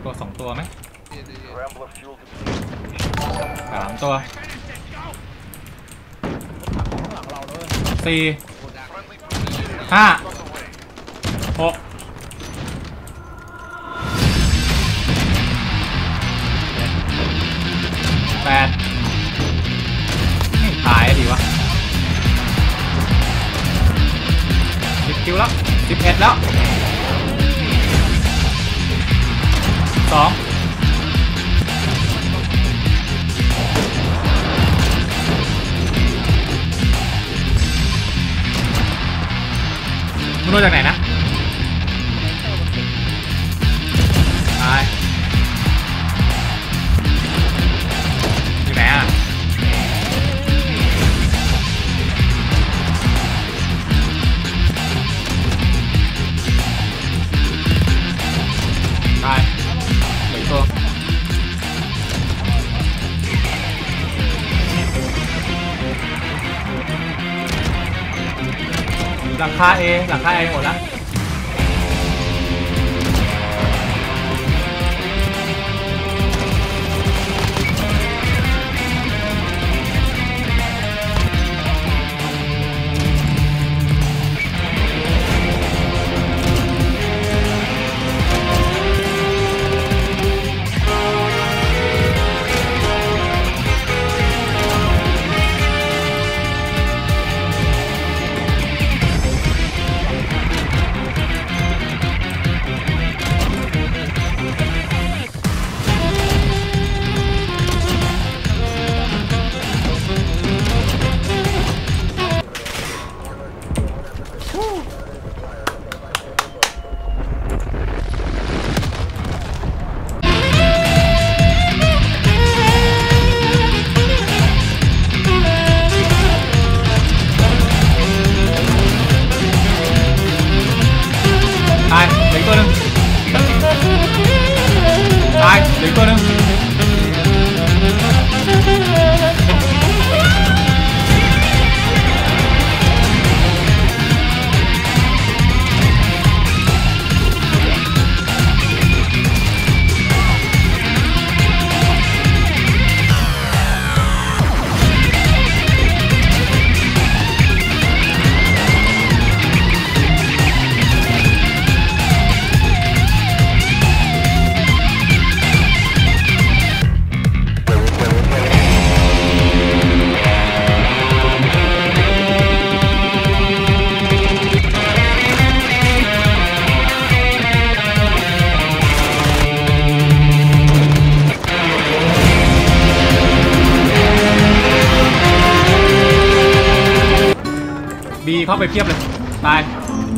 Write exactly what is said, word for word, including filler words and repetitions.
ตัวสองตัวไหม Scrambler fuel depleted. สามตัวหลังเราเลยสี่ Friendly precision ห้า on the way. หกแปดไม่ตายดีวะสิบคิวแล้วสิบเอ็ดแล้วสองมึงโดนจากไหนนะตายอยู่ไหนอ่ะตายเหลืออีกตัวหลังคาเอหลังคาเอหมดแล้วตายเหลืออีกตัวหนึ่งตายเหลืออีกตัวหนึ่งบีเข้าไปเพียบเลยตาย